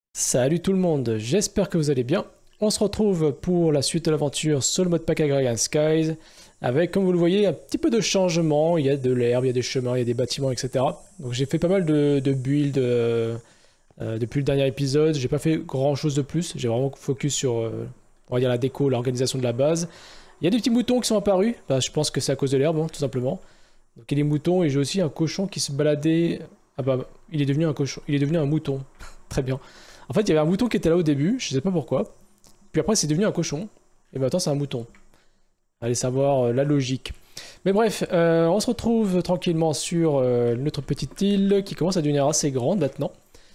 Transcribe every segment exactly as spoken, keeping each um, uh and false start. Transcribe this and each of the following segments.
Salut tout le monde, j'espère que vous allez bien. On se retrouve pour la suite de l'aventure sur le mode pack Agrarian Skies, avec, comme vous le voyez, un petit peu de changement. Il y a de l'herbe, il y a des chemins, il y a des bâtiments, et cetera. Donc j'ai fait pas mal de, de builds euh, euh, depuis le dernier épisode. J'ai pas fait grand chose de plus, j'ai vraiment focus sur euh, on va dire la déco, l'organisation de la base. Il y a des petits moutons qui sont apparus, bah, je pense que c'est à cause de l'herbe, hein, tout simplement. Donc il y a des moutons et j'ai aussi un cochon qui se baladait. Ah bah, il est devenu un cochon, il est devenu un mouton. Très bien. En fait, il y avait un mouton qui était là au début, je sais pas pourquoi. Puis après, c'est devenu un cochon. Et maintenant, c'est un mouton. Allez savoir euh, la logique. Mais bref, euh, on se retrouve tranquillement sur euh, notre petite île qui commence à devenir assez grande maintenant.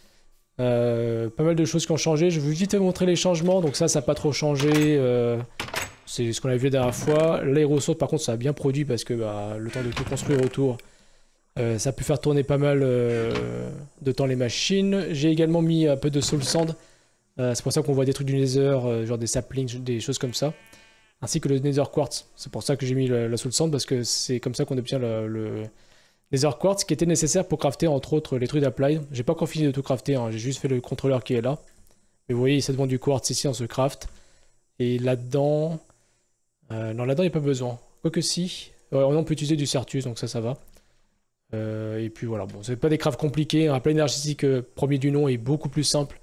Euh, pas mal de choses qui ont changé. Je vais vite vous montrer les changements. Donc ça, ça n'a pas trop changé. Euh, c'est ce qu'on avait vu la dernière fois. L'aérosaute, par contre, ça a bien produit parce que bah, le temps de tout construire autour, euh, ça a pu faire tourner pas mal euh, de temps les machines. J'ai également mis un peu de soul sand. Euh, c'est pour ça qu'on voit des trucs du nether, euh, genre des saplings, des choses comme ça. Ainsi que le nether quartz. C'est pour ça que j'ai mis la, la soul sand, parce que c'est comme ça qu'on obtient le, le nether quartz, qui était nécessaire pour crafter entre autres les trucs d'applied. J'ai pas encore fini de tout crafter, hein, j'ai juste fait le contrôleur qui est là. Mais vous voyez, ça demande du quartz ici, on se craft. Et là-dedans... Euh, non, là-dedans, il n'y a pas besoin. Quoique si. Ouais, on peut utiliser du Certus, donc ça, ça va. Euh, et puis voilà, bon, c'est pas des crafts compliqués. Un plat énergétique, euh, premier du nom, est beaucoup plus simple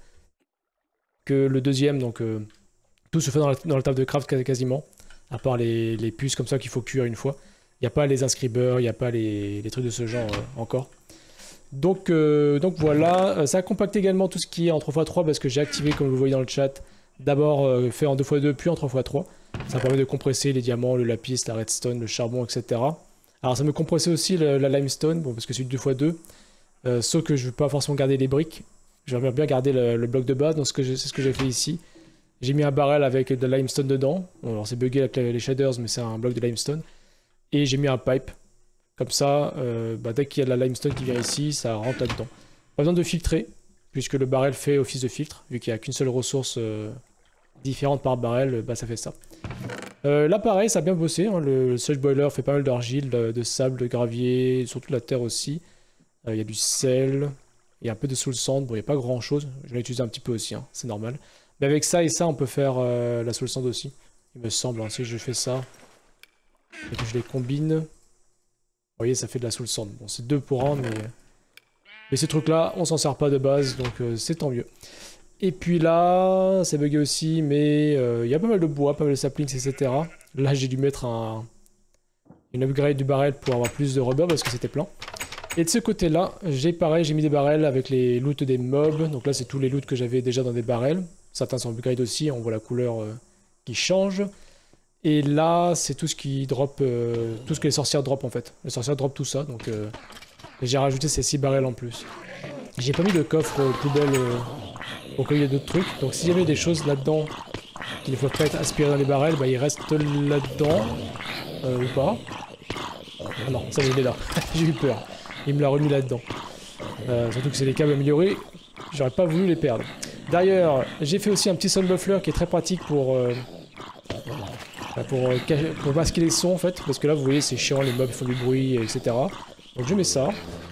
que le deuxième, donc euh, tout se fait dans la, dans la table de craft quasiment, à part les, les puces comme ça qu'il faut cuire une fois. Il n'y a pas les inscribeurs, il n'y a pas les, les trucs de ce genre euh, encore. Donc, euh, donc voilà, ça a compacté également tout ce qui est en trois fois trois parce que j'ai activé, comme vous voyez dans le chat, d'abord euh, fait en deux fois deux puis en trois fois trois. Ça permet de compresser les diamants, le lapis, la redstone, le charbon, et cetera. Alors ça me compressait aussi le, la limestone, bon, parce que c'est du deux fois deux, euh, sauf que je ne veux pas forcément garder les briques. J'aimerais bien garder le, le bloc de base, donc c'est ce que j'ai fait ici. J'ai mis un barrel avec de la limestone dedans. Bon, alors c'est bugué avec les shaders, mais c'est un bloc de limestone. Et j'ai mis un pipe. Comme ça, euh, bah, dès qu'il y a de la limestone qui vient ici, ça rentre là-dedans. Pas besoin de filtrer, puisque le barrel fait office de filtre. Vu qu'il n'y a qu'une seule ressource euh, différente par barrel, bah, ça fait ça. Euh, là pareil, ça a bien bossé. Hein. Le, le sludge boiler fait pas mal d'argile, de, de sable, de gravier, surtout de la terre aussi. Il euh, y a du sel. Il y a un peu de soul sand, bon il n'y a pas grand chose, je l'ai utilisé un petit peu aussi, hein, c'est normal. Mais avec ça et ça on peut faire euh, la soul sand aussi, il me semble, hein, si je fais ça, et que je les combine, vous voyez ça fait de la soul sand. Bon c'est deux pour un, mais, mais ces trucs là on s'en sert pas de base, donc euh, c'est tant mieux. Et puis là, c'est bugué aussi, mais euh, il y a pas mal de bois, pas mal de saplings, et cetera. Là j'ai dû mettre un, une upgrade du barrel pour avoir plus de rubber parce que c'était plein. Et de ce côté-là, j'ai pareil, j'ai mis des barrels avec les loots des mobs. Donc là, c'est tous les loots que j'avais déjà dans des barrels. Certains sont upgrade aussi, on voit la couleur euh, qui change. Et là, c'est tout ce qui drop, euh, tout ce que les sorcières drop en fait. Les sorcières drop tout ça, donc euh, j'ai rajouté ces six barrels en plus. J'ai pas mis de coffre euh, poubelle euh, pour qu'il y ait d'autres trucs. Donc s'il y avait des choses là-dedans qui ne peuvent pas être aspirées dans les barrels, bah ils restent là-dedans. Euh, ou pas. Ah non, ça il est là. J'ai eu peur. Il me l'a remis là-dedans. Euh, surtout que c'est des câbles améliorés, j'aurais pas voulu les perdre. D'ailleurs, j'ai fait aussi un petit sound muffler qui est très pratique pour, euh, pour, euh, pour masquer les sons en fait, parce que là vous voyez c'est chiant, les mobs font du bruit, et cetera. Donc je mets ça.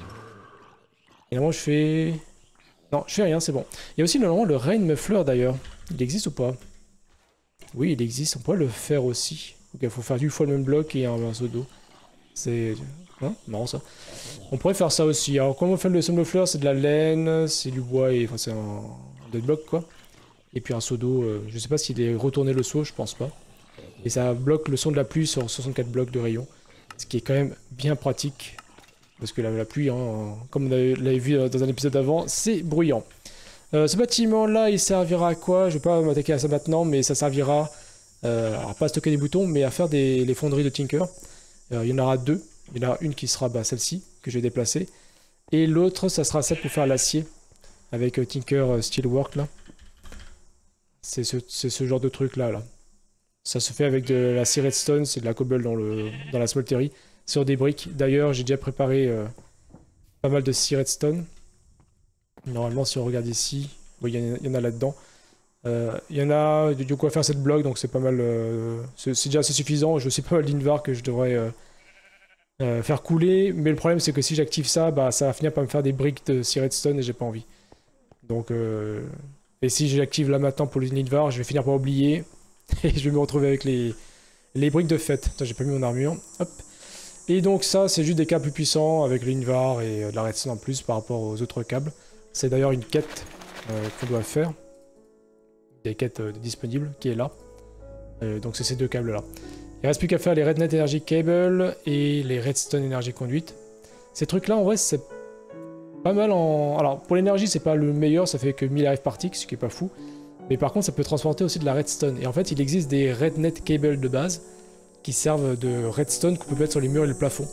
Et normalement je fais... Non, je fais rien, c'est bon. Il y a aussi normalement le rain muffler d'ailleurs. Il existe ou pas? Oui, il existe, on pourrait le faire aussi. Donc il faut faire du fois le même bloc et un morceau d'eau. C'est... Hein, marrant ça. On pourrait faire ça aussi. Alors comment on fait le somme de fleurs, c'est de la laine, c'est du bois et enfin c'est un dead block quoi. Et puis un seau d'eau, euh, je sais pas s'il est retourné le seau, je pense pas. Et ça bloque le son de la pluie sur soixante-quatre blocs de rayon. Ce qui est quand même bien pratique. Parce que la, la pluie, hein, comme on l'avait vu dans un épisode avant, c'est bruyant. Euh, ce bâtiment là, il servira à quoi? Je vais pas m'attaquer à ça maintenant, mais ça servira euh, alors pas à stocker des boutons, mais à faire des, les fonderies de Tinker. Euh, il y en aura deux. Il y en a une qui sera bah, celle-ci, que je vais déplacer. Et l'autre, ça sera celle pour faire l'acier. Avec euh, Tinker euh, Steelwork, là. C'est ce, ce genre de truc, là, là. Ça se fait avec de la sea redstone, c'est de la cobble dans, le, dans la smeltery. Sur des briques. D'ailleurs, j'ai déjà préparé euh, pas mal de sea redstone. Normalement, si on regarde ici, oui, il y, y en a là-dedans. Euh, il y en a du quoi faire cette bloc, donc c'est pas mal... Euh, c'est déjà assez suffisant. Je sais pas mal d'invar que je devrais... Euh, Euh, faire couler, mais le problème c'est que si j'active ça, bah ça va finir par me faire des briques de sea redstone et j'ai pas envie. Donc euh, Et si j'active là maintenant pour l'usine Invar, je vais finir par oublier. Et je vais me retrouver avec les, les briques de fête. Putain, j'ai pas mis mon armure. Hop. Et donc ça, c'est juste des câbles plus puissants avec l'Invar et euh, de la redstone en plus par rapport aux autres câbles. C'est d'ailleurs une quête euh, qu'on doit faire. Des quêtes euh, disponibles qui est là. Euh, donc c'est ces deux câbles là. Il reste plus qu'à faire les Rednet Energy Cable et les Redstone Energy Conduit. Ces trucs là en vrai c'est pas mal en... Alors pour l'énergie c'est pas le meilleur, ça fait que mille R F par tick, ce qui est pas fou. Mais par contre ça peut transporter aussi de la redstone. Et en fait il existe des Rednet Cable de base qui servent de redstone qu'on peut mettre sur les murs et le plafond.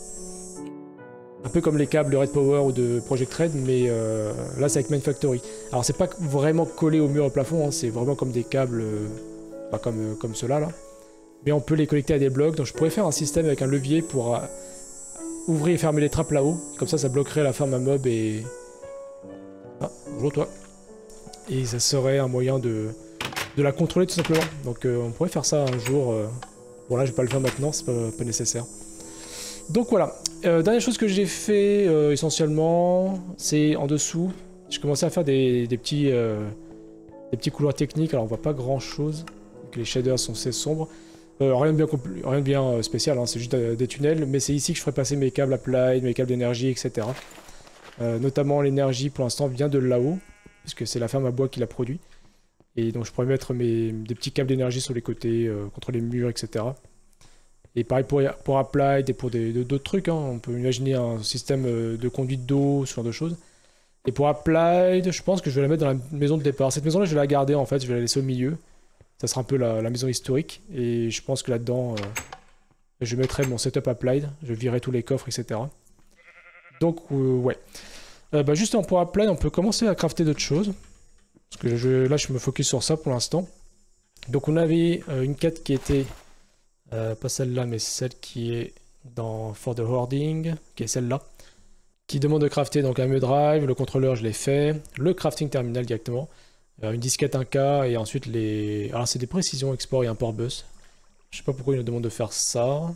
Un peu comme les câbles de Red Power ou de Project Red, mais euh, là c'est avec Main Factory. Alors c'est pas vraiment collé au mur et au plafond, hein, c'est vraiment comme des câbles, euh, pas comme, euh, comme ceux-là là. Mais on peut les connecter à des blocs, donc je pourrais faire un système avec un levier pour euh, ouvrir et fermer les trappes là-haut. Comme ça ça bloquerait la ferme à mob et... Ah, bonjour toi. Et ça serait un moyen de, de la contrôler tout simplement. Donc euh, on pourrait faire ça un jour. Euh... Bon là je vais pas le faire maintenant, c'est pas, pas nécessaire. Donc voilà. Euh, dernière chose que j'ai fait euh, essentiellement, c'est en dessous. J'ai commencé à faire des, des petits euh, des petits couloirs techniques. Alors on voit pas grand chose. Donc, les shaders sont assez sombres. Euh, rien de bien, rien de bien euh, spécial, hein, c'est juste euh, des tunnels. Mais c'est ici que je ferai passer mes câbles applied, mes câbles d'énergie, et cetera. Euh, notamment l'énergie pour l'instant vient de là-haut, puisque c'est la ferme à bois qui la produit. Et donc je pourrais mettre mes, des petits câbles d'énergie sur les côtés, euh, contre les murs, et cetera. Et pareil pour, pour Applied et pour d'autres trucs, hein. On peut imaginer un système de conduite d'eau, ce genre de choses. Et pour Applied, je pense que je vais la mettre dans la maison de départ. Cette maison-là, je vais la garder en fait, je vais la laisser au milieu. Ça sera un peu la, la maison historique. Et je pense que là-dedans, euh, je mettrai mon setup Applied. Je virerai tous les coffres, et cetera. Donc, euh, ouais. Euh, bah, justement, pour Applied, on peut commencer à crafter d'autres choses. Parce que je, là, je me focus sur ça pour l'instant. Donc, on avait euh, une quête qui était... Euh, pas celle-là, mais celle qui est dans For the Hoarding, qui est celle-là, qui demande de crafter donc un M E Drive, le contrôleur je l'ai fait, le crafting terminal directement, euh, une disquette un K et ensuite les... Alors c'est des précisions export et import bus. Je sais pas pourquoi il nous demande de faire ça.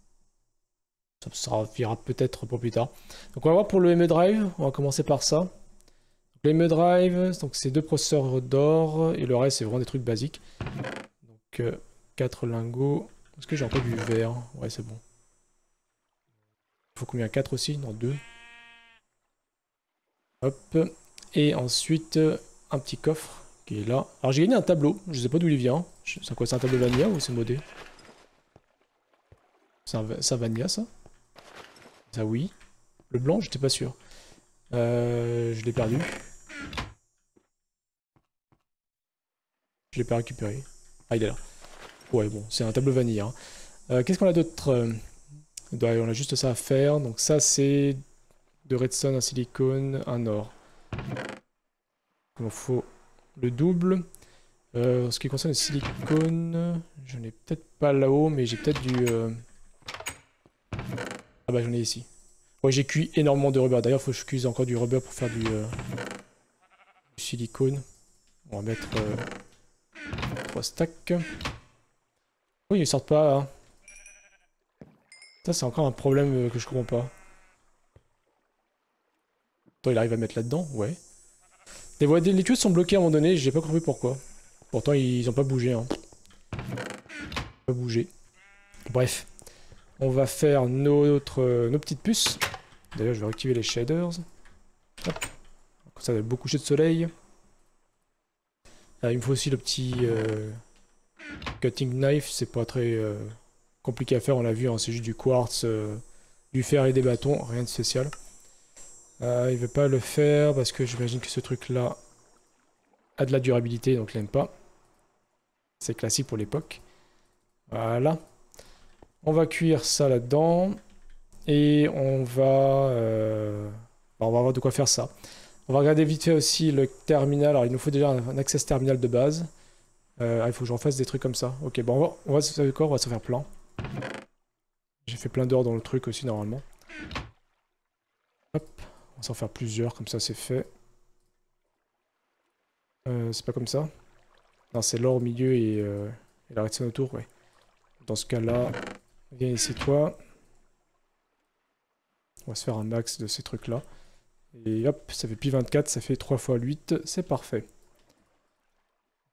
Ça servira peut-être pour plus tard. Donc on va voir pour le M E Drive, on va commencer par ça. Donc, le M E Drive, donc c'est deux processeurs d'or et le reste c'est vraiment des trucs basiques. Donc euh, quatre lingots. Est-ce que j'ai encore du verre? Ouais, c'est bon. Il faut combien? quatre aussi? Non, deux. Hop. Et ensuite, un petit coffre qui est là. Alors, j'ai gagné un tableau. Je sais pas d'où il vient. C'est quoi? C'est un tableau Vanilla ou c'est modé? C'est un, un Vanilla, ça? Ça, oui. Le blanc, j'étais pas sûr. Euh, je l'ai perdu. Je l'ai pas récupéré. Ah, il est là. Ouais, bon, c'est un tableau Vanilla. Hein. Euh, Qu'est-ce qu'on a d'autre? On a juste ça à faire. Donc ça, c'est de redstone, un silicone, un or. Il me faut le double. Euh, en ce qui concerne le silicone, je n'ai peut-être pas là-haut, mais j'ai peut-être du... Euh... Ah bah j'en ai ici. Ouais, j'ai cuit énormément de rubber. D'ailleurs, il faut que je cuise encore du rubber pour faire du, euh... du silicone. On va mettre euh... trois stacks. Oui, ils sortent pas, hein. Ça, c'est encore un problème que je comprends pas. Attends, il arrive à mettre là-dedans? Ouais. Les, voies, les tuyaux sont bloqués à un moment donné, j'ai pas compris pourquoi. Pourtant, ils ont pas bougé. Hein. Pas bougé. Bref. On va faire notre, euh, nos petites puces. D'ailleurs, je vais activer les shaders. Hop. Comme ça, va beaucoup coucher de soleil. Ah, il me faut aussi le petit euh, cutting knife. C'est pas très euh, compliqué à faire, on l'a vu. Hein, c'est juste du quartz, euh, du fer et des bâtons. Rien de spécial. Euh, il veut pas le faire parce que j'imagine que ce truc-là a de la durabilité, donc je l'aime pas. C'est classique pour l'époque. Voilà. On va cuire ça là-dedans. Et on va... Euh... on va avoir de quoi faire ça. On va regarder vite fait aussi le terminal. Alors il nous faut déjà un access terminal de base. Euh, ah, il faut que j'en fasse des trucs comme ça. Ok, bon on va, on va, se, on va se faire plein. J'ai fait plein d'or dans le truc aussi normalement. Hop. On va s'en faire plusieurs, comme ça c'est fait. Euh, c'est pas comme ça. Non, c'est l'or au milieu et, euh, et la redstone autour, ouais. Dans ce cas-là, viens ici toi. On va se faire un max de ces trucs-là. Et hop, ça fait pi vingt-quatre, ça fait trois fois huit, c'est parfait.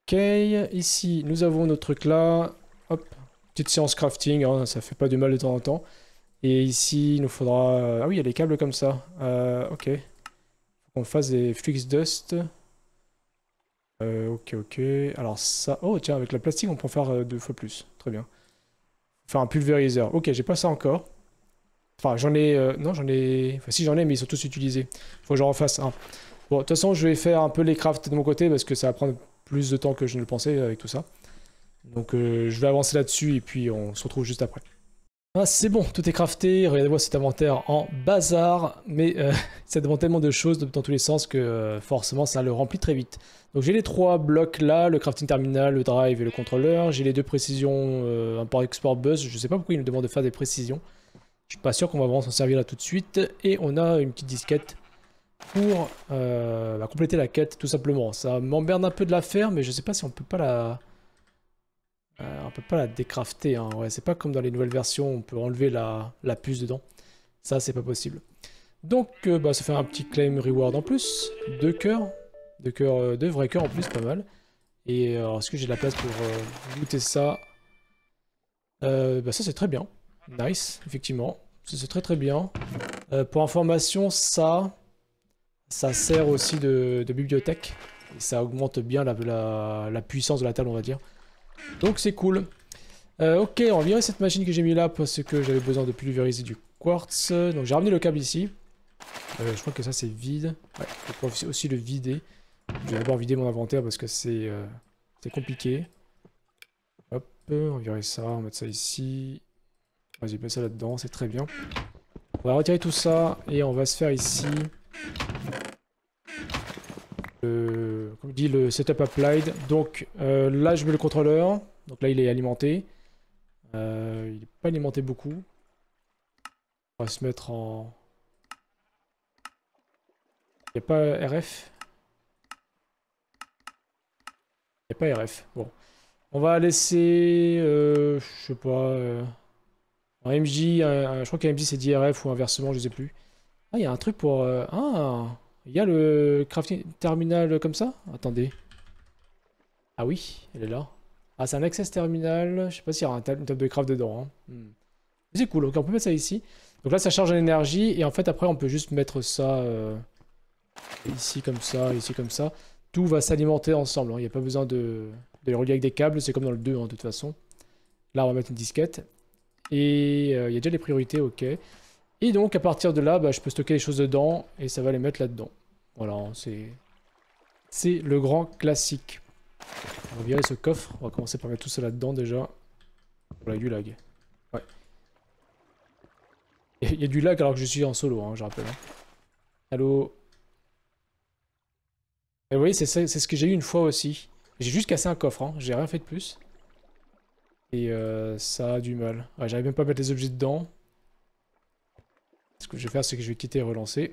Ok, ici nous avons notre truc là. Hop, petite séance crafting, hein, ça fait pas du mal de temps en temps. Et ici il nous faudra... Ah oui, il y a des câbles comme ça. Euh, ok. Faut qu'on fasse des flux dust. Euh, ok, ok. Alors ça... Oh tiens, avec la plastique on peut en faire euh, deux fois plus. Très bien. Faire un pulvériseur. Ok, j'ai pas ça encore. Enfin, j'en ai... Euh... Non, j'en ai... Enfin, si, j'en ai, mais ils sont tous utilisés. Faut que j'en refasse un. Bon, de toute façon, je vais faire un peu les crafts de mon côté, parce que ça va prendre plus de temps que je ne le pensais avec tout ça. Donc, euh, je vais avancer là-dessus, et puis on se retrouve juste après. Ah, c'est bon, tout est crafté. Regardez-moi cet inventaire en bazar. Mais euh, ça demande tellement de choses dans tous les sens que euh, forcément, ça le remplit très vite. Donc, j'ai les trois blocs là, le crafting terminal, le drive et le contrôleur. J'ai les deux précisions euh, import-export buzz. Je sais pas pourquoi il nous demande de faire des précisions. Je suis pas sûr qu'on va vraiment s'en servir là tout de suite. Et on a une petite disquette pour euh, bah, compléter la quête, tout simplement. Ça m'emmerde un peu de la faire, mais je sais pas si on peut pas la... Euh, on peut pas la décrafter, hein. Ouais, c'est pas comme dans les nouvelles versions, on peut enlever la, la puce dedans. Ça, c'est pas possible. Donc, euh, bah, ça fait un petit claim reward en plus. Deux cœurs. Deux cœurs, euh, deux vrais cœurs en plus, pas mal. Et euh, est-ce que j'ai de la place pour euh, goûter ça? euh, Bah ça, c'est très bien. Nice, effectivement. Ça, c'est très très bien. Euh, pour information, ça... Ça sert aussi de, de bibliothèque. Et ça augmente bien la, la, la puissance de la table, on va dire. Donc c'est cool. Euh, ok, on va virer cette machine que j'ai mis là parce que j'avais besoin de pulvériser du quartz. Donc j'ai ramené le câble ici. Euh, je crois que ça c'est vide. Ouais, je peux aussi le vider. Je vais d'abord vider mon inventaire parce que c'est euh, c'est compliqué. Hop, on va virer ça, on va mettre ça ici. Vas-y, mets ça là-dedans, c'est très bien. On va retirer tout ça et on va se faire ici... Le, comme dit, le setup applied. Donc euh, là je mets le contrôleur. Donc là il est alimenté. Euh, il n'est pas alimenté beaucoup. On va se mettre en... Il n'y a pas R F. Il n'y a pas R F. Bon. On va laisser... Euh, je sais pas... Euh, un M J. Un, je crois qu'un M J c'est dix R F ou inversement, je sais plus. Ah, il y a un truc pour... Euh, ah, il y a le crafting terminal comme ça? Attendez. Ah oui, elle est là. Ah, c'est un access terminal. Je sais pas s'il y aura un tab une table de craft dedans. Hein. Hmm. C'est cool, ok, on peut mettre ça ici. Donc là, ça charge en énergie. Et en fait, après, on peut juste mettre ça euh, ici comme ça, ici comme ça. Tout va s'alimenter ensemble. Hein. Il n'y a pas besoin de, de les relier avec des câbles. C'est comme dans le deux, hein, de toute façon. Là, on va mettre une disquette. Et euh, il y a déjà les priorités, ok. Et donc, à partir de là, bah, je peux stocker les choses dedans. Et ça va les mettre là-dedans. Voilà, c'est... C'est le grand classique. On va virer ce coffre. On va commencer par mettre tout ça là-dedans déjà. Voilà, il y a du lag. Ouais. Il y a du lag alors que je suis en solo, hein, je rappelle. Hein. Allô? Et vous voyez, c'est ce que j'ai eu une fois aussi. J'ai juste cassé un coffre, hein. J'ai rien fait de plus. Et euh, ça a du mal. Ouais, j'arrive même pas à mettre les objets dedans. Ce que je vais faire, c'est que je vais quitter et relancer.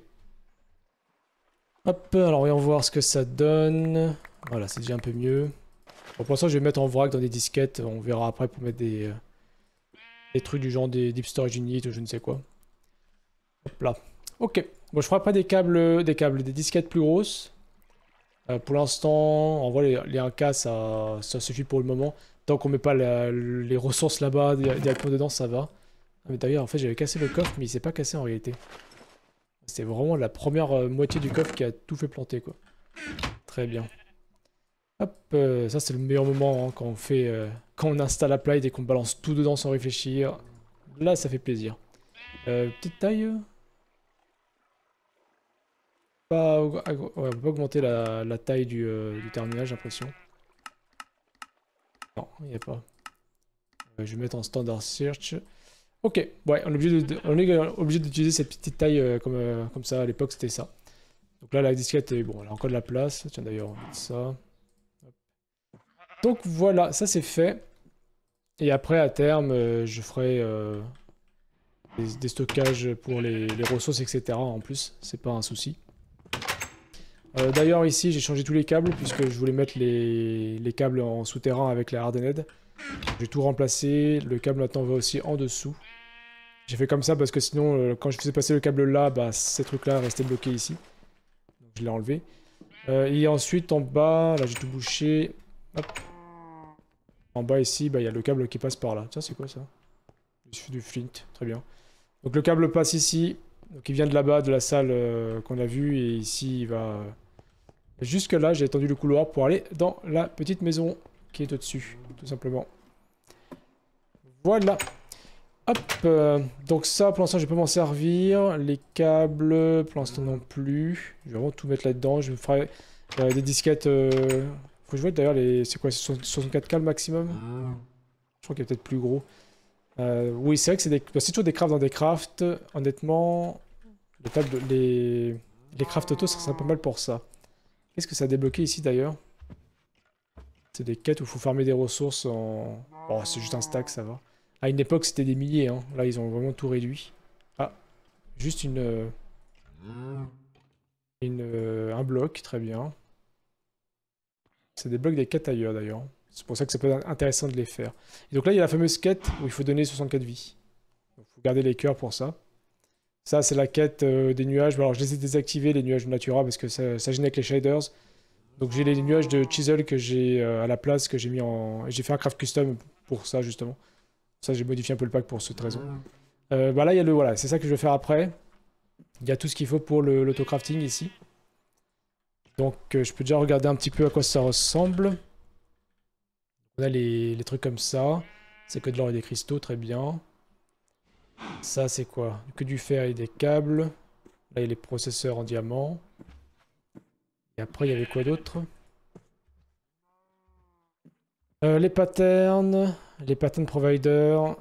Hop, alors voyons voir ce que ça donne. Voilà, c'est déjà un peu mieux. Bon, pour l'instant, je vais mettre en vrac dans des disquettes. On verra après pour mettre des, euh, des trucs du genre des deep storage unit ou je ne sais quoi. Hop là. Ok. Bon, je ferai après des câbles, des câbles, des disquettes plus grosses. Euh, pour l'instant, en vrai, les, les un K, ça, ça suffit pour le moment. Tant qu'on met pas la, les ressources là-bas directement dedans, ça va. Ah, mais d'ailleurs, en fait, j'avais cassé le coffre, mais il s'est pas cassé en réalité. C'est vraiment la première euh, moitié du coffre qui a tout fait planter, quoi. Très bien. Hop, euh, ça c'est le meilleur moment hein, quand on fait, euh, quand on installe Applied et qu'on balance tout dedans sans réfléchir. Là, ça fait plaisir. Euh, petite taille. Pas, ouais, on peut pas augmenter la, la taille du, euh, du terminal, j'ai l'impression. Non, il n'y a pas. Euh, je vais mettre en standard search. Ok, ouais, on est obligé de, on est obligé d'utiliser cette petite taille euh, comme, euh, comme ça. À l'époque, c'était ça. Donc là, la disquette, est, bon, elle a encore de la place. Tiens, d'ailleurs, on va mettre ça. Donc voilà, ça c'est fait. Et après, à terme, euh, je ferai euh, des, des stockages pour les, les ressources, et cetera. En plus, c'est pas un souci. Euh, D'ailleurs, ici, j'ai changé tous les câbles puisque je voulais mettre les, les câbles en souterrain avec la Hardened. J'ai tout remplacé. Le câble maintenant va aussi en dessous. J'ai fait comme ça parce que sinon, euh, quand je faisais passer le câble là, bah, ces trucs-là restaient bloqués ici. Donc je l'ai enlevé. Euh, et ensuite, en bas, là j'ai tout bouché. Hop. En bas ici, bah, il y a le câble qui passe par là. Tiens, c'est quoi ça? Du flint, très bien. Donc le câble passe ici. Donc il vient de là-bas, de la salle euh, qu'on a vue. Et ici, il va... Euh... Jusque là, j'ai étendu le couloir pour aller dans la petite maison qui est au-dessus, tout simplement. Voilà. Hop, euh, donc ça, pour l'instant, je peux m'en servir. Les câbles, pour l'instant non plus. Je vais vraiment tout mettre là-dedans. Je me ferai euh, des disquettes. Euh... Faut que je vois d'ailleurs les. C'est quoi, soixante-quatre câbles maximum? Je crois qu'il est peut-être plus gros. Euh, oui, c'est vrai que c'est des... c'est toujours des crafts dans des crafts. Honnêtement, les tables, les les crafts auto, ça serait pas mal pour ça. Qu'est-ce que ça a débloqué ici d'ailleurs? C'est des quêtes où il faut farmer des ressources en. Oh, c'est juste un stack, ça va. À une époque, c'était des milliers, hein. Là, ils ont vraiment tout réduit. Ah, juste une... Euh, une euh, un bloc, très bien. C'est des blocs des quêtes ailleurs, d'ailleurs. C'est pour ça que c'est pas intéressant de les faire. Et donc là, il y a la fameuse quête où il faut donner soixante-quatre vies. Il faut garder les cœurs pour ça. Ça, c'est la quête euh, des nuages. Bon, alors, je les ai désactivés, les nuages de Natura, parce que ça, ça gêne avec les shaders. Donc j'ai les nuages de Chisel que j'ai euh, à la place, que j'ai mis en... J'ai fait un craft custom pour ça, justement. Ça, j'ai modifié un peu le pack pour cette raison. Euh, bah là, il y a le... Voilà, c'est ça que je vais faire après. Il y a tout ce qu'il faut pour l'autocrafting ici. Donc, euh, je peux déjà regarder un petit peu à quoi ça ressemble. On a les, les trucs comme ça. C'est que de l'or et des cristaux, très bien. Ça, c'est quoi? Que du fer et des câbles. Là, il y a les processeurs en diamant. Et après, il y avait quoi d'autre? euh, Les patterns. Les pattern providers.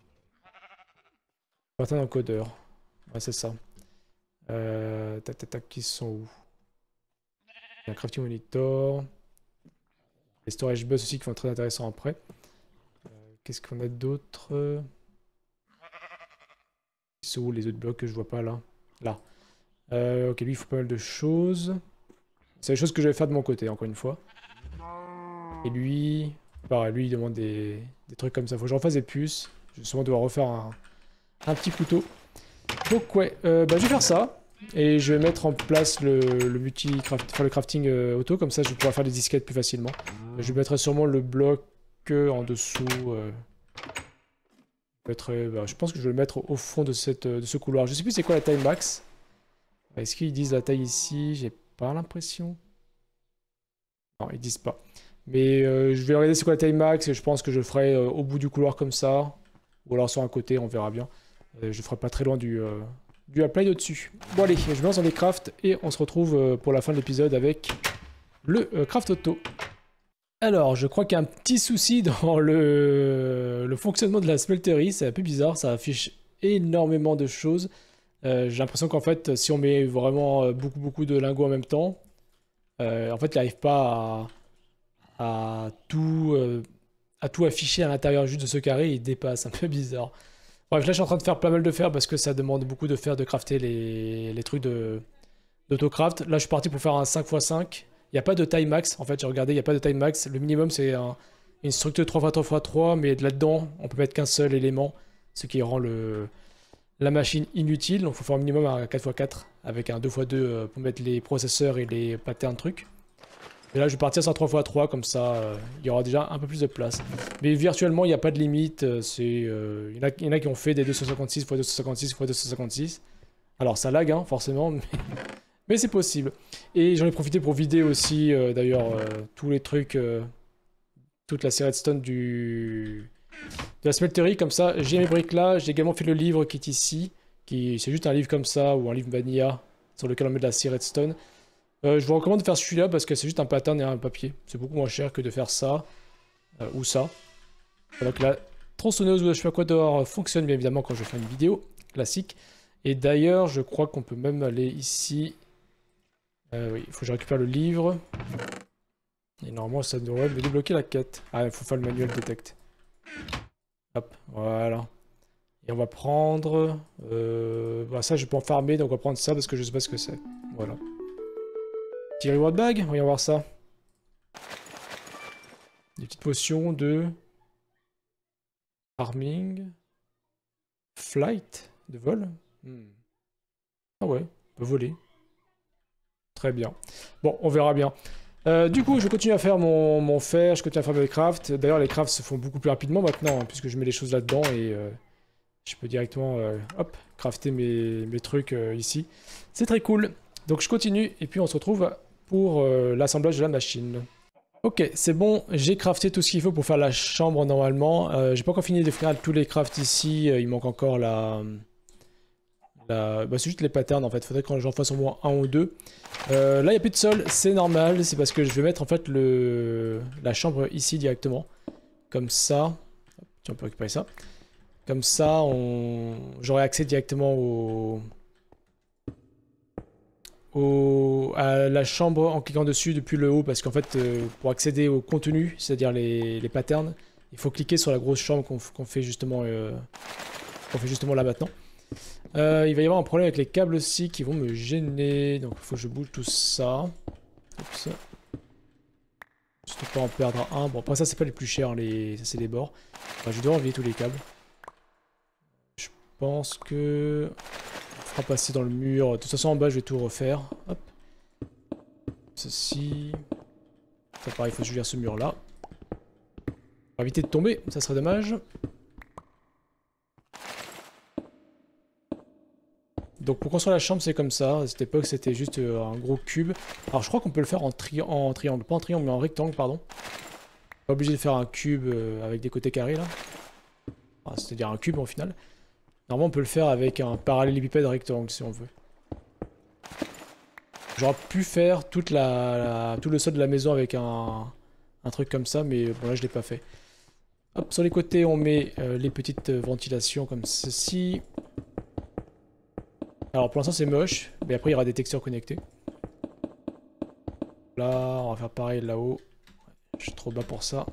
Pattern encodeur. Ouais, c'est ça. Euh, tac, tac, tac, qui sont où? Il y a un crafting monitor. Les storage bus aussi qui vont être très intéressants après. Euh, Qu'est-ce qu'on a d'autre? Ils sont où les autres blocs que je vois pas là? Là. Euh, ok, lui il faut pas mal de choses. C'est les choses que je vais faire de mon côté, encore une fois. Et lui... Pareil, lui il demande des, des trucs comme ça. Faut que je refasse des puces. Je vais sûrement devoir refaire un, un petit couteau. Donc ouais, euh, bah, je vais faire ça. Et je vais mettre en place le, le multi-craft, enfin le crafting euh, auto, comme ça je vais pouvoir faire des disquettes plus facilement. Je mettrai sûrement le bloc euh, en dessous. Euh, je, mettrai, bah, je pense que je vais le mettre au fond de, cette, de ce couloir. Je sais plus c'est quoi la taille max. Est-ce qu'ils disent la taille ici? J'ai pas l'impression. Non, ils disent pas. Mais euh, je vais regarder c'est quoi la taille max et je pense que je le ferai euh, au bout du couloir comme ça. Ou alors sur un côté, on verra bien. Euh, je le ferai pas très loin du... Euh, du apply au-dessus. Bon allez, je me lance dans les crafts et on se retrouve euh, pour la fin de l'épisode avec le euh, craft auto. Alors, je crois qu'il y a un petit souci dans le, le fonctionnement de la smelterie, c'est un peu bizarre, ça affiche énormément de choses. Euh, j'ai l'impression qu'en fait, si on met vraiment beaucoup beaucoup de lingots en même temps, euh, en fait, il n'arrive pas à, à, tout, euh, à tout afficher à l'intérieur juste de ce carré, il dépasse, un peu bizarre. Bref, là je suis en train de faire pas mal de fer parce que ça demande beaucoup de fer de crafter les, les trucs d'autocraft. Là je suis parti pour faire un cinq fois cinq. Il n'y a pas de taille max, en fait j'ai regardé, il n'y a pas de taille max. Le minimum c'est un, une structure trois fois trois fois trois, mais là-dedans on peut mettre qu'un seul élément, ce qui rend le, la machine inutile. Donc il faut faire un minimum un quatre fois quatre avec un deux fois deux pour mettre les processeurs et les patterns trucs. Et là je vais partir sur trois fois trois, comme ça euh, il y aura déjà un peu plus de place. Mais virtuellement il n'y a pas de limite, euh, c'est, euh, il y en a, il y en a qui ont fait des deux cent cinquante-six fois deux cent cinquante-six fois deux cent cinquante-six. Alors ça lag hein, forcément, mais, mais c'est possible. Et j'en ai profité pour vider aussi euh, d'ailleurs euh, tous les trucs, euh, toute la série redstone du... de la smelterie, comme ça j'ai mes briques là, j'ai également fait le livre qui est ici, qui c'est juste un livre comme ça, ou un livre vanilla, sur lequel on met de la série redstone. Euh, je vous recommande de faire celui-là parce que c'est juste un pattern et un papier. C'est beaucoup moins cher que de faire ça euh, ou ça. Donc la tronçonneuse ou je sais pas quoi dehors fonctionne bien évidemment quand je fais une vidéo classique. Et d'ailleurs, je crois qu'on peut même aller ici. Euh, oui, il faut que je récupère le livre. Et normalement, ça devrait me débloquer la quête. Ah, il faut faire le manuel detect. Hop, voilà. Et on va prendre... Euh, bah ça, je peux en farmer, donc on va prendre ça parce que je sais pas ce que c'est. Voilà. Petit reward bag, voyons voir ça. Des petites potions de... Farming... Flight, de vol. Hmm. Ah ouais, on peut voler. Très bien. Bon, on verra bien. Euh, du coup, je continue à faire mon, mon fer, je continue à faire mes crafts. D'ailleurs, les crafts se font beaucoup plus rapidement maintenant, hein, puisque je mets les choses là-dedans et euh, je peux directement, euh, hop, crafter mes, mes trucs euh, ici. C'est très cool. Donc je continue, et puis on se retrouve pour euh, l'assemblage de la machine. Ok, c'est bon, j'ai crafté tout ce qu'il faut pour faire la chambre normalement. Euh, j'ai pas encore fini de faire tous les crafts ici, il manque encore la... la... Bah, c'est juste les patterns en fait, faudrait que j'en fasse au moins un ou deux. Euh, là il n'y a plus de sol, c'est normal, c'est parce que je vais mettre en fait le... la chambre ici directement. Comme ça, tiens, on peut récupérer ça. Comme ça, on... j'aurai accès directement au... Au... à la chambre en cliquant dessus depuis le haut, parce qu'en fait, euh, pour accéder au contenu, c'est-à-dire les... les patterns, il faut cliquer sur la grosse chambre qu'on qu'on fait justement euh... qu'on fait justement là maintenant. Euh, il va y avoir un problème avec les câbles aussi qui vont me gêner, donc il faut que je bouge tout ça. Oups. Juste pour en perdre un. Bon, après ça, c'est pas les plus chers, les... ça c'est les bords. Enfin, je dois enlever tous les câbles. Je pense que... on fera passer dans le mur. De toute façon, en bas, je vais tout refaire. Hop. Ceci. Ça, pareil, il faut que je gère ce mur-là. Pour éviter de tomber, ça serait dommage. Donc pour construire la chambre, c'est comme ça. À cette époque, c'était juste un gros cube. Alors je crois qu'on peut le faire en, tri en triangle. Pas en triangle, mais en rectangle, pardon. Pas obligé de faire un cube avec des côtés carrés, là. Enfin, c'est-à-dire un cube, au final. Normalement, on peut le faire avec un parallélépipède rectangle, si on veut. J'aurais pu faire toute la, la, tout le sol de la maison avec un, un truc comme ça, mais bon, là, je l'ai pas fait. Hop, sur les côtés, on met euh, les petites ventilations comme ceci. Alors pour l'instant c'est moche, mais après il y aura des textures connectées. Là, on va faire pareil là-haut. Je suis trop bas pour ça.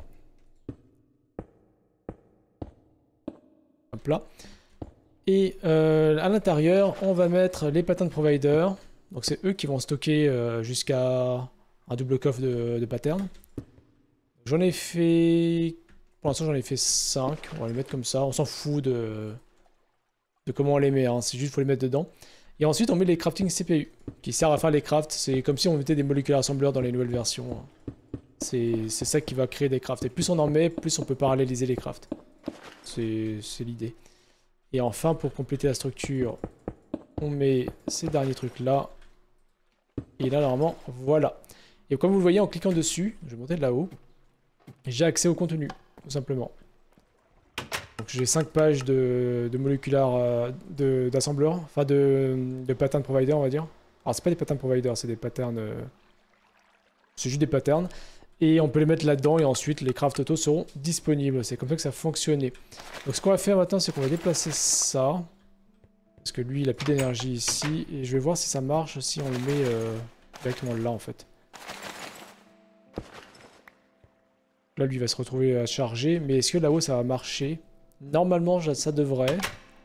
Hop là. Et euh, à l'intérieur, on va mettre les patterns provider. Donc c'est eux qui vont stocker euh, jusqu'à un double coffre de, de patterns. J'en ai fait... Pour l'instant j'en ai fait cinq. On va les mettre comme ça. On s'en fout de... de comment on les met. Hein. C'est juste qu'il faut les mettre dedans. Et ensuite, on met les crafting C P U, qui servent à faire les crafts. C'est comme si on mettait des molecular assembleurs dans les nouvelles versions. C'est ça qui va créer des crafts. Et plus on en met, plus on peut paralléliser les crafts. C'est l'idée. Et enfin, pour compléter la structure, on met ces derniers trucs-là. Et là, normalement, voilà. Et comme vous le voyez, en cliquant dessus, je vais monter de là-haut, j'ai accès au contenu, tout simplement. Donc j'ai cinq pages de, de molecular euh, d'assembleur, enfin de, de pattern provider on va dire. Alors c'est pas des pattern provider, c'est des patterns... Euh, c'est juste des patterns. Et on peut les mettre là-dedans et ensuite les crafts auto seront disponibles. C'est comme ça que ça fonctionnait. Donc ce qu'on va faire maintenant c'est qu'on va déplacer ça. Parce que lui il a plus d'énergie ici. Et je vais voir si ça marche si on le met euh, directement là en fait. Là lui il va se retrouver à charger. Mais est-ce que là-haut ça va marcher ? Normalement, ça devrait.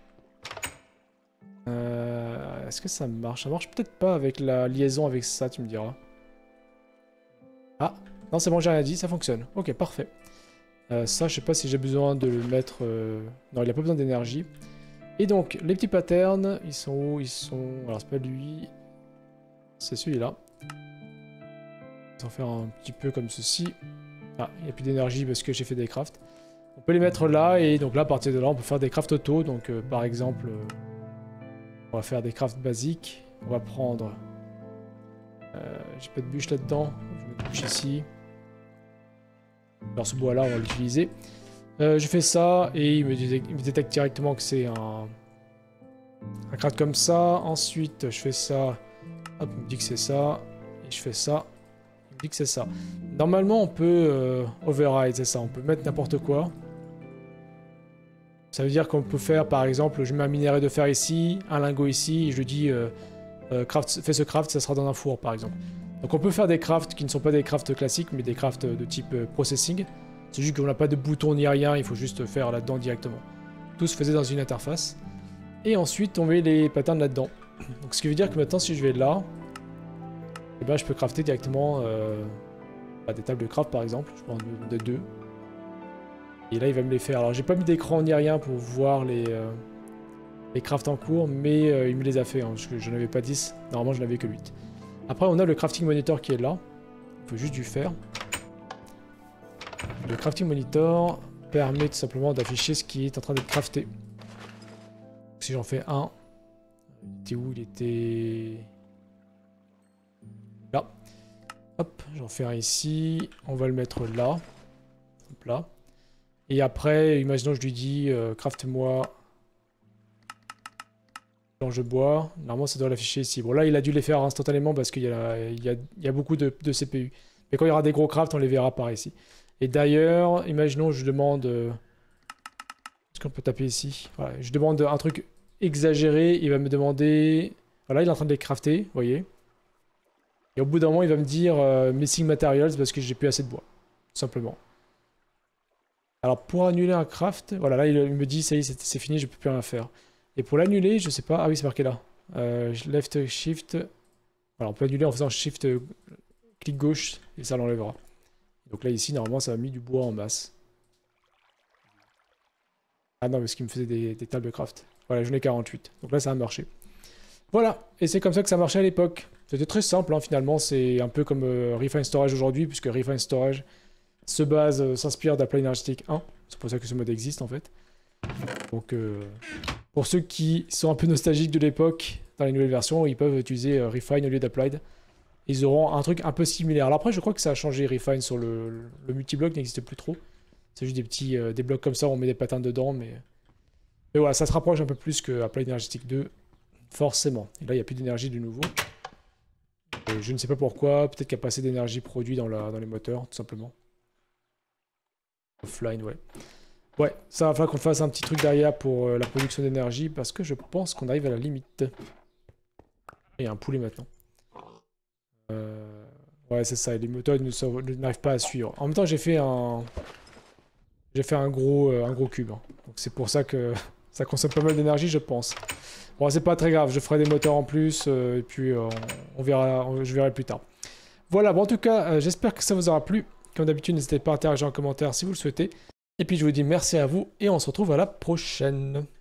Euh, Est-ce que ça marche? Ça marche peut-être pas avec la liaison avec ça, tu me diras. Ah, non, c'est bon, j'ai rien dit, ça fonctionne. Ok, parfait. Euh, ça, je sais pas si j'ai besoin de le mettre... Euh... Non, il a pas besoin d'énergie. Et donc, les petits patterns, ils sont où? Ils sont... Alors, c'est pas lui. C'est celui-là. On va faire un petit peu comme ceci. Ah, il n'y a plus d'énergie parce que j'ai fait des crafts. On peut les mettre là, et donc là, à partir de là, on peut faire des crafts auto. Donc, euh, par exemple, euh, on va faire des crafts basiques. On va prendre... Euh, j'ai pas de bûche là-dedans. Je vais mettre une bûche ici. Alors, ce bois-là, on va l'utiliser. Euh, je fais ça, et il me, détecte, il me détecte directement que c'est un... un craft comme ça. Ensuite, je fais ça. Hop, il me dit que c'est ça. Et je fais ça. Il me dit que c'est ça. Normalement, on peut euh, override, c'est ça. On peut mettre n'importe quoi. Ça veut dire qu'on peut faire, par exemple, je mets un minerai de fer ici, un lingot ici, et je dis euh, euh, craft, fais ce craft, ça sera dans un four, par exemple. Donc on peut faire des crafts qui ne sont pas des crafts classiques, mais des crafts de type euh, processing. C'est juste qu'on n'a pas de bouton ni rien, il faut juste faire là-dedans directement. Tout se faisait dans une interface. Et ensuite, on met les patterns là-dedans. Donc ce qui veut dire que maintenant, si je vais là, eh ben, je peux crafter directement euh, bah, des tables de craft, par exemple. Je prends de deux. Et là, il va me les faire. Alors, j'ai pas mis d'écran ni rien pour voir les, euh, les crafts en cours, mais euh, il me les a fait, hein, parce que je n'avais pas dix. Normalement, je n'avais que huit. Après, on a le crafting monitor qui est là. Il faut juste du fer. Le crafting monitor permet tout simplement d'afficher ce qui est en train d'être crafté. Si j'en fais un, il était où? Il était là. Hop, j'en fais un ici. On va le mettre là. Hop là. Et après, imaginons je lui dis euh, craft-moi planche de bois. Normalement, ça doit l'afficher ici. Bon, là, il a dû les faire instantanément parce qu'il y, il y, a, il y a beaucoup de, de C P U. Mais quand il y aura des gros crafts, on les verra par ici. Et d'ailleurs, imaginons je demande... Euh, est-ce qu'on peut taper ici? Voilà, je demande un truc exagéré. Il va me demander... Voilà, il est en train de les crafter, vous voyez. Et au bout d'un moment, il va me dire euh, missing materials parce que j'ai plus assez de bois. Tout simplement. Alors, pour annuler un craft... Voilà, là, il, il me dit, ça y est, c'est fini, je peux plus rien faire. Et pour l'annuler, je sais pas... Ah oui, c'est marqué là. Euh, left, shift... Voilà, on peut annuler en faisant shift, euh, clic gauche, et ça l'enlèvera. Donc là, ici, normalement, ça a mis du bois en masse. Ah non, parce qu'il me faisait des, des tables de craft. Voilà, j'en ai quarante-huit. Donc là, ça a marché. Voilà, et c'est comme ça que ça marchait à l'époque. C'était très simple, hein, finalement. C'est un peu comme euh, Refine Storage aujourd'hui, puisque Refine Storage se base, euh, s'inspire d'Applied Energetic un. C'est pour ça que ce mode existe, en fait. Donc, euh, pour ceux qui sont un peu nostalgiques de l'époque, dans les nouvelles versions, ils peuvent utiliser euh, Refine au lieu d'Applied. Ils auront un truc un peu similaire. Alors après, je crois que ça a changé. Refine sur le, le, le multibloc n'existe plus trop. C'est juste des petits euh, des blocs comme ça, on met des patins dedans, mais... Mais voilà, ça se rapproche un peu plus que Applied Energetic deux, forcément. Et là, il n'y a plus d'énergie de nouveau. Et je ne sais pas pourquoi, peut-être qu'il y a pas assez d'énergie produite dans, la, dans les moteurs, tout simplement. Offline, ouais. Ouais, ça va falloir qu'on fasse un petit truc derrière pour euh, la production d'énergie, parce que je pense qu'on arrive à la limite. Il y a un poulet maintenant. Euh... Ouais, c'est ça, les moteurs n'arrivent pas à suivre. En même temps, j'ai fait un... J'ai fait un gros, euh, un gros cube. Hein. Donc c'est pour ça que ça consomme pas mal d'énergie, je pense. Bon, c'est pas très grave, je ferai des moteurs en plus, euh, et puis euh, on, on verra, on, je verrai plus tard. Voilà, bon en tout cas, euh, j'espère que ça vous aura plu. Comme d'habitude, n'hésitez pas à interagir en commentaire si vous le souhaitez. Et puis je vous dis merci à vous, et on se retrouve à la prochaine.